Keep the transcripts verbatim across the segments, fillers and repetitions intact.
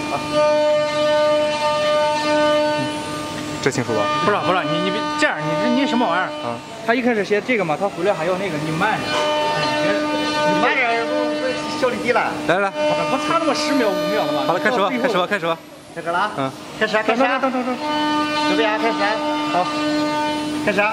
这清楚吧？ 不是不是，你你别这样，你这你什么玩意儿？ 啊， 他一开始写这个嘛，他回来还要那个，你慢着， 你慢点，效率低了。 来来， 不差那么十秒五秒的吗？ 好了，开始吧，开始吧，开始吧。 开始了， 嗯， 开始啊，开始啊， 等等等等， 准备啊，开始啊，好，开始啊。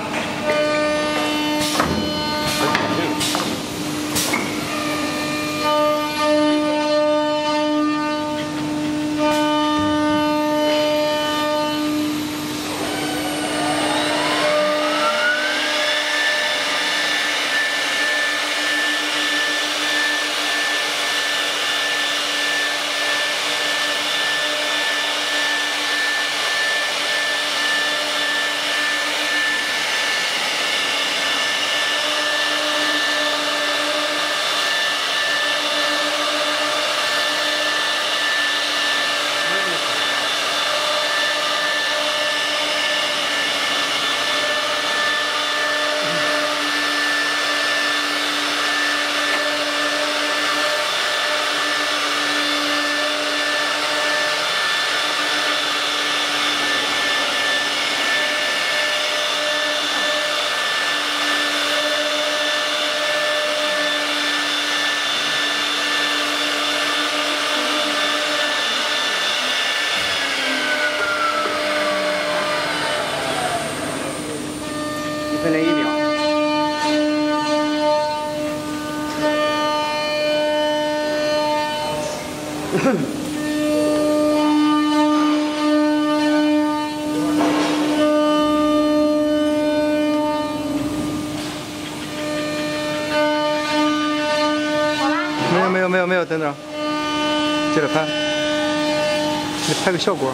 一分零一秒。 没有没有没有没有，等等，接着拍，你拍个效果。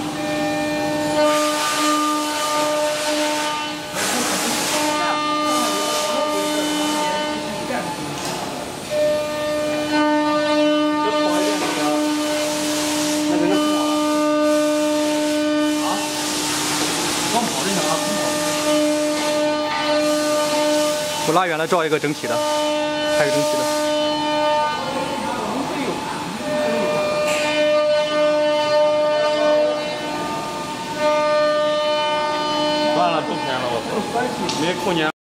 我拉远了照一个整体的，拍个整体的。 完了，不拍了，我操，没空间。